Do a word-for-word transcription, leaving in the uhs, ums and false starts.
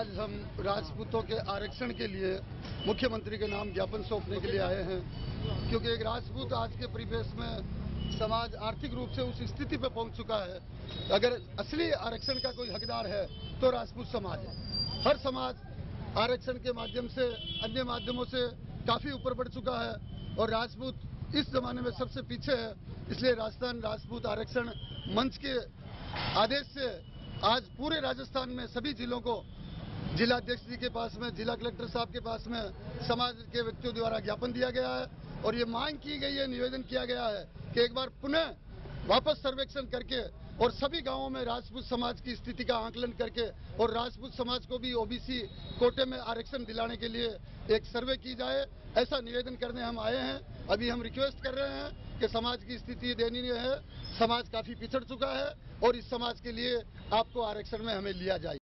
आज हम राजपूतों के आरक्षण के लिए मुख्यमंत्री के नाम ज्ञापन सौंपने के लिए आए हैं, क्योंकि एक राजपूत आज के परिवेश में समाज आर्थिक रूप से उस स्थिति पर पहुंच चुका है। अगर असली आरक्षण का कोई हकदार है तो राजपूत समाज है। हर समाज आरक्षण के माध्यम से, अन्य माध्यमों से काफी ऊपर बढ़ चुका है और राजपूत इस जमाने में सबसे पीछे है। इसलिए राजस्थान राजपूत आरक्षण मंच के आदेश से आज पूरे राजस्थान में सभी जिलों को जिला अध्यक्ष जी के पास में, जिला कलेक्टर साहब के पास में समाज के व्यक्तियों द्वारा ज्ञापन दिया गया है और ये मांग की गई है, निवेदन किया गया है कि एक बार पुनः वापस सर्वेक्षण करके और सभी गांवों में राजपूत समाज की स्थिति का आकलन करके और राजपूत समाज को भी ओबीसी कोटे में आरक्षण दिलाने के लिए एक सर्वे की जाए, ऐसा निवेदन करने हम आए हैं। अभी हम रिक्वेस्ट कर रहे हैं कि समाज की स्थिति दयनीय है, समाज काफी पिछड़ चुका है और इस समाज के लिए आपको आरक्षण में हमें लिया जाए।